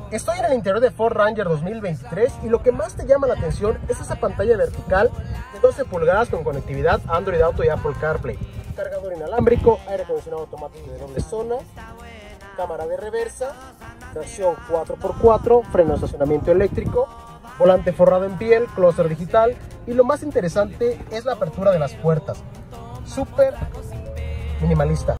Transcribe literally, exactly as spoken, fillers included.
Estoy en el interior de Ford Ranger dos mil veintitrés y lo que más te llama la atención es esa pantalla vertical de doce pulgadas con conectividad Android Auto y Apple CarPlay, cargador inalámbrico, aire acondicionado automático de doble zona, cámara de reversa, tracción cuatro por cuatro, freno de estacionamiento eléctrico, volante forrado en piel, clúster digital y lo más interesante es la apertura de las puertas, súper minimalista.